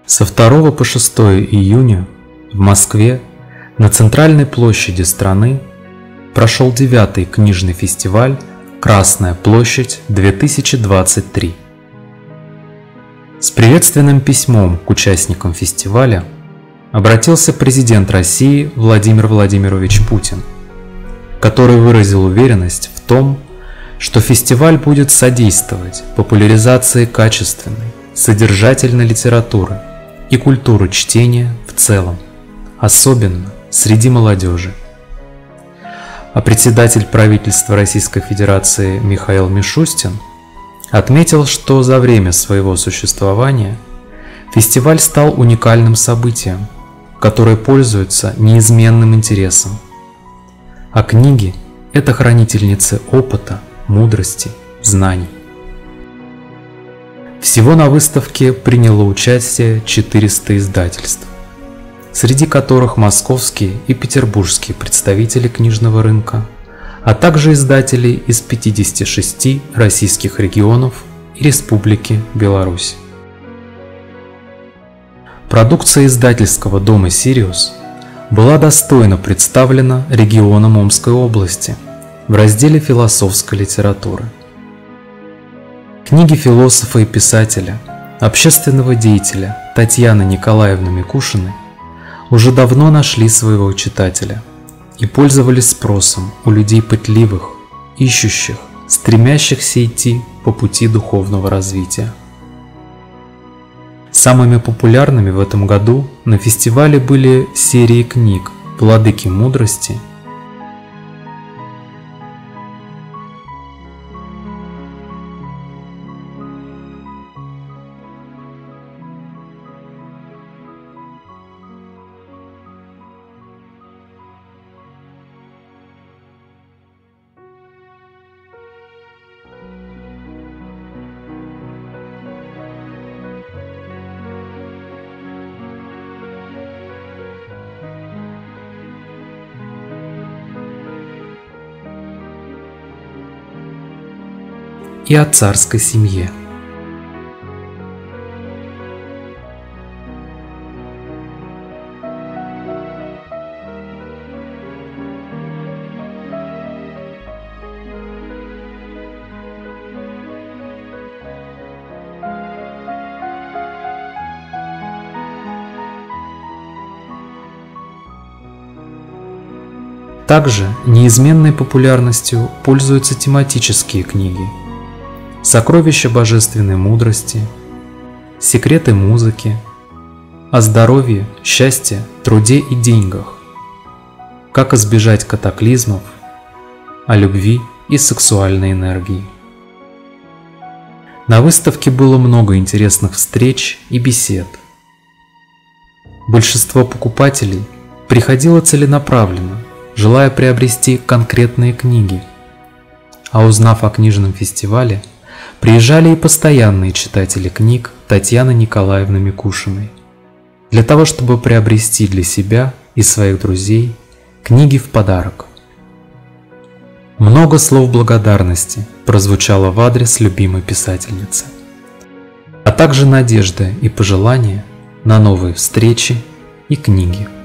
Со 2 по 6 июня в Москве на центральной площади страны прошел 9-й книжный фестиваль «Красная площадь 2023». С приветственным письмом к участникам фестиваля обратился президент России Владимир Владимирович Путин, который выразил уверенность в том, что фестиваль будет содействовать популяризации качественной, содержательной литературы и культуры чтения в целом, особенно среди молодежи. А председатель правительства Российской Федерации Михаил Мишустин отметил, что за время своего существования фестиваль стал уникальным событием, которое пользуется неизменным интересом. А книги – это хранительницы опыта, мудрости, знаний. Всего на выставке приняло участие 400 издательств, среди которых московские и петербургские представители книжного рынка, а также издатели из 56 российских регионов и Республики Беларусь. Продукция издательского дома «Сириус» была достойно представлена регионом Омской области в разделе философской литературы. Книги философа и писателя, общественного деятеля Татьяны Николаевны Микушиной уже давно нашли своего читателя и пользовались спросом у людей пытливых, ищущих, стремящихся идти по пути духовного развития. Самыми популярными в этом году на фестивале были серии книг «Владыки мудрости» и о царской семье. Также неизменной популярностью пользуются тематические книги: «Сокровища божественной мудрости», «Секреты музыки», «О здоровье, счастье, труде и деньгах», «Как избежать катаклизмов», «О любви и сексуальной энергии». На выставке было много интересных встреч и бесед. Большинство покупателей приходило целенаправленно, желая приобрести конкретные книги, а узнав о книжном фестивале, приезжали и постоянные читатели книг Татьяны Николаевны Микушиной для того, чтобы приобрести для себя и своих друзей книги в подарок. Много слов благодарности прозвучало в адрес любимой писательницы, а также надежды и пожелания на новые встречи и книги.